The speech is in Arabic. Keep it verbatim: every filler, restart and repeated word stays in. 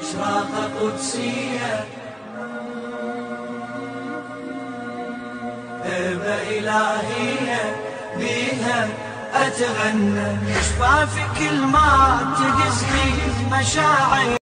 إشراقة قدسية هبة إلهية بيها أتغنى. شفافك كل ما تقسني مشاعر